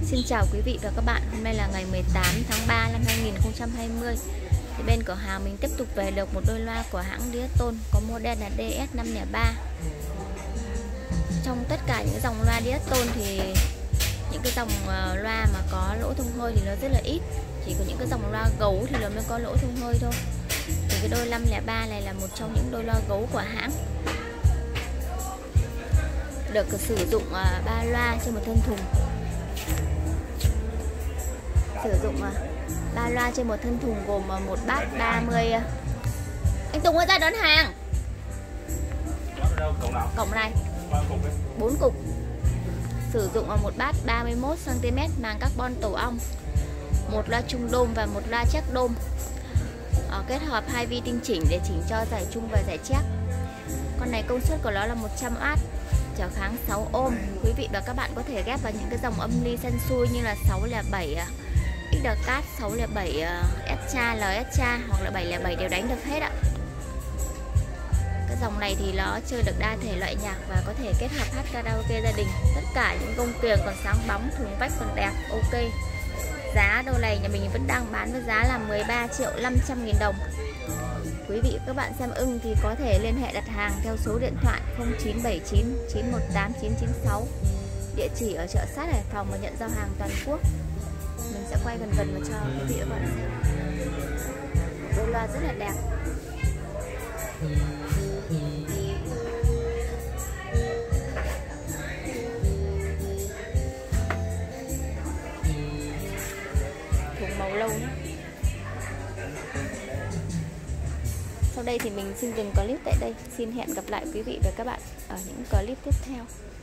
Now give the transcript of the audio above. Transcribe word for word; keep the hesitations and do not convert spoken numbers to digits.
Xin chào quý vị và các bạn. Hôm nay là ngày mười tám tháng ba năm hai nghìn không trăm hai mươi. Thì bên cửa hàng mình tiếp tục về được một đôi loa của hãng Diaton có model là D S năm không ba. Trong tất cả những dòng loa Diaton thì những cái dòng loa mà có lỗ thông hơi thì nó rất là ít. Chỉ có những cái dòng loa gấu thì nó mới có lỗ thông hơi thôi. Thì cái đôi năm không ba này là một trong những đôi loa gấu của hãng, được sử dụng ba loa trên một thân thùng. Sử dụng ba loa trên một thân thùng gồm một bát ba mươi. Anh Tùng ơi, ra đón hàng. Cổng này bốn cục. Sử dụng một bát ba mươi mốt xăng ti mét màng carbon tổ ong, một loa trung đôm và một loa check đôm. Ờ, kết hợp hai vi tinh chỉnh để chỉnh cho giải trung và giải check. Con này công suất của nó là một trăm oát, trở kháng sáu ôm. Quý vị và các bạn có thể ghép vào những cái dòng âm ly săn xui như là sáu không bảy Xdecat, sáu không bảy Escha, Lescha hoặc là bảy không bảy đều đánh được hết ạ. Cái dòng này thì nó chơi được đa thể loại nhạc và có thể kết hợp hát karaoke gia đình. Tất cả những gông kiềng còn sáng bóng, thùng vách còn đẹp, ok. Giá đôi này nhà mình vẫn đang bán với giá là mười ba triệu năm trăm nghìn đồng. Quý vị các bạn xem ưng thì có thể liên hệ đặt hàng theo số điện thoại không chín bảy chín chín một tám chín chín sáu. Địa chỉ ở chợ Sát Hải Phòng và nhận giao hàng toàn quốc. Mình sẽ quay gần gần và cho quý vị các bạn xem. Đôi loa rất là đẹp. Thùng màu lâu nữa. Sau đây thì mình xin dừng clip tại đây. Xin hẹn gặp lại quý vị và các bạn ở những clip tiếp theo.